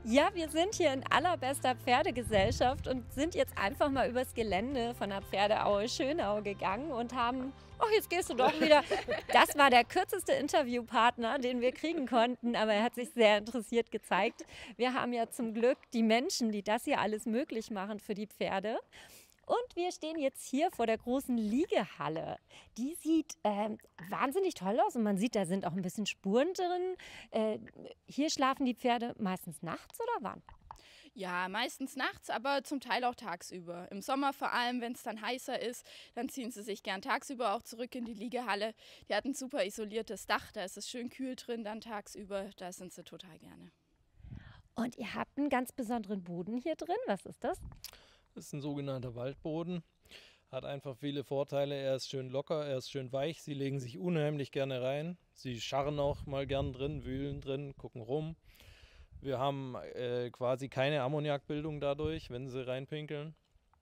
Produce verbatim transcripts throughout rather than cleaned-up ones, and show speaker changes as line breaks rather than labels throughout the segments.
Ja, wir sind hier in allerbester Pferdegesellschaft und sind jetzt einfach mal übers Gelände von der Pferdeaue Schönau gegangen und haben, ach, jetzt gehst du doch wieder. Das war der kürzeste Interviewpartner, den wir kriegen konnten, aber er hat sich sehr interessiert gezeigt. Wir haben ja zum Glück die Menschen, die das hier alles möglich machen für die Pferde. Und wir stehen jetzt hier vor der großen Liegehalle. Die sieht äh, wahnsinnig toll aus und man sieht, da sind auch ein bisschen Spuren drin. Äh, hier schlafen die Pferde meistens nachts oder wann?
Ja, meistens nachts, aber zum Teil auch tagsüber. Im Sommer vor allem, wenn es dann heißer ist, dann ziehen sie sich gern tagsüber auch zurück in die Liegehalle. Die hat ein super isoliertes Dach, da ist es schön kühl drin dann tagsüber, da sind sie total gerne.
Und ihr habt einen ganz besonderen Boden hier drin. Was ist das?
Das ist ein sogenannter Waldboden. Hat einfach viele Vorteile. Er ist schön locker, er ist schön weich. Sie legen sich unheimlich gerne rein. Sie scharren auch mal gern drin, wühlen drin, gucken rum. Wir haben äh, quasi keine Ammoniakbildung dadurch, wenn sie reinpinkeln.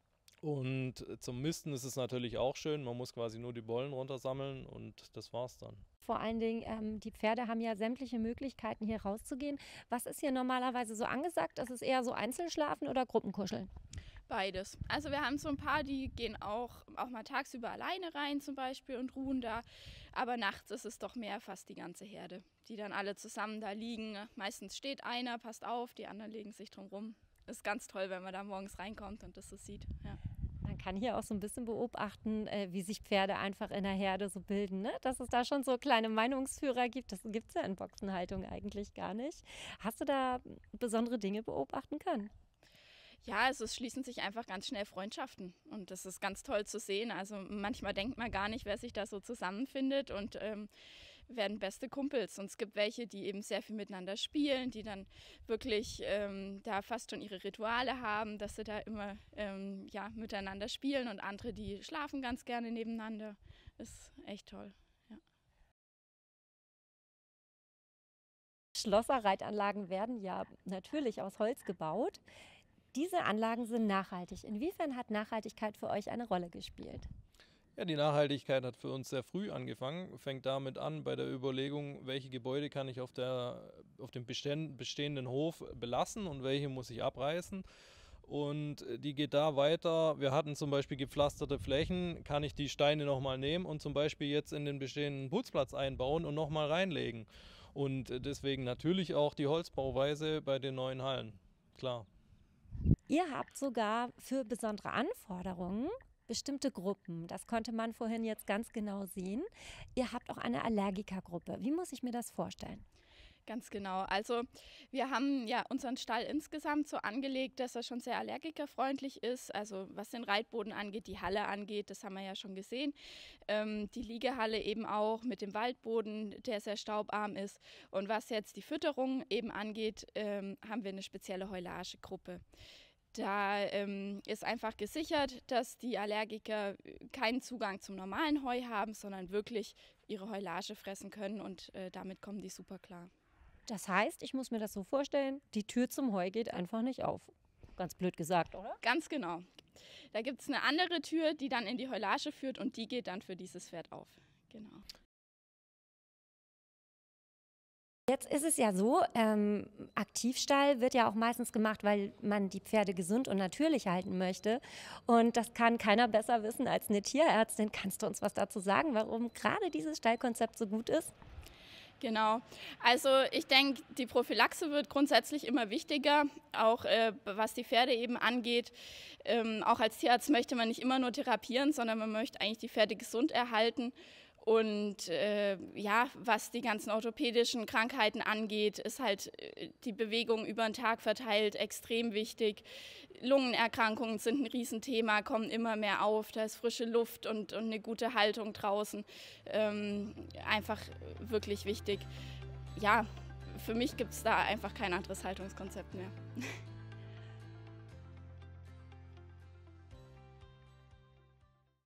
Und zum Misten ist es natürlich auch schön. Man muss quasi nur die Bollen runtersammeln und das war's dann.
Vor allen Dingen, ähm, die Pferde haben ja sämtliche Möglichkeiten, hier rauszugehen. Was ist hier normalerweise so angesagt? Ist es eher so Einzelschlafen oder Gruppenkuscheln?
Beides. Also wir haben so ein paar, die gehen auch, auch mal tagsüber alleine rein zum Beispiel und ruhen da. Aber nachts ist es doch mehr fast die ganze Herde, die dann alle zusammen da liegen. Meistens steht einer, passt auf, die anderen legen sich drum rum. Ist ganz toll, wenn man da morgens reinkommt und das so sieht. Ja.
Man kann hier auch so ein bisschen beobachten, äh, wie sich Pferde einfach in der Herde so bilden, ne? Dass es da schon so kleine Meinungsführer gibt. Das gibt es ja in Boxenhaltung eigentlich gar nicht. Hast du da besondere Dinge beobachten können?
Ja, also es schließen sich einfach ganz schnell Freundschaften und das ist ganz toll zu sehen. Also manchmal denkt man gar nicht, wer sich da so zusammenfindet und ähm, werden beste Kumpels. Und es gibt welche, die eben sehr viel miteinander spielen, die dann wirklich ähm, da fast schon ihre Rituale haben, dass sie da immer ähm, ja, miteinander spielen und andere, die schlafen ganz gerne nebeneinander. Ist echt toll. Ja.
Schlosserreitanlagen werden ja natürlich aus Holz gebaut. Diese Anlagen sind nachhaltig. Inwiefern hat Nachhaltigkeit für euch eine Rolle gespielt?
Ja, die Nachhaltigkeit hat für uns sehr früh angefangen. Fängt damit an bei der Überlegung, welche Gebäude kann ich auf, der, auf dem bestehenden Hof belassen und welche muss ich abreißen. Und die geht da weiter. Wir hatten zum Beispiel gepflasterte Flächen, kann ich die Steine nochmal nehmen und zum Beispiel jetzt in den bestehenden Putzplatz einbauen und nochmal reinlegen. Und deswegen natürlich auch die Holzbauweise bei den neuen Hallen, klar.
Ihr habt sogar für besondere Anforderungen bestimmte Gruppen. Das konnte man vorhin jetzt ganz genau sehen. Ihr habt auch eine Allergikergruppe. Wie muss ich mir das vorstellen?
Ganz genau. Also wir haben ja unseren Stall insgesamt so angelegt, dass er schon sehr allergikerfreundlich ist. Also was den Reitboden angeht, die Halle angeht, das haben wir ja schon gesehen. Ähm, die Liegehalle eben auch mit dem Waldboden, der sehr staubarm ist. Und was jetzt die Fütterung eben angeht, ähm, haben wir eine spezielle Heulagegruppe. Da ähm, ist einfach gesichert, dass die Allergiker keinen Zugang zum normalen Heu haben, sondern wirklich ihre Heulage fressen können und äh, damit kommen die super klar.
Das heißt, ich muss mir das so vorstellen, die Tür zum Heu geht einfach nicht auf. Ganz blöd gesagt, oder?
Ganz genau. Da gibt es eine andere Tür, die dann in die Heulage führt und die geht dann für dieses Pferd auf. Genau.
Jetzt ist es ja so, ähm, Aktivstall wird ja auch meistens gemacht, weil man die Pferde gesund und natürlich halten möchte. Und das kann keiner besser wissen als eine Tierärztin. Kannst du uns was dazu sagen, warum gerade dieses Stallkonzept so gut ist?
Genau. Also ich denke, die Prophylaxe wird grundsätzlich immer wichtiger, auch äh, was die Pferde eben angeht. Ähm, auch als Tierarzt möchte man nicht immer nur therapieren, sondern man möchte eigentlich die Pferde gesund erhalten. Und äh, ja, was die ganzen orthopädischen Krankheiten angeht, ist halt äh, die Bewegung über den Tag verteilt extrem wichtig. Lungenerkrankungen sind ein Riesenthema, kommen immer mehr auf. Da ist frische Luft und, und eine gute Haltung draußen ähm, einfach wirklich wichtig. Ja, für mich gibt es da einfach kein anderes Haltungskonzept mehr.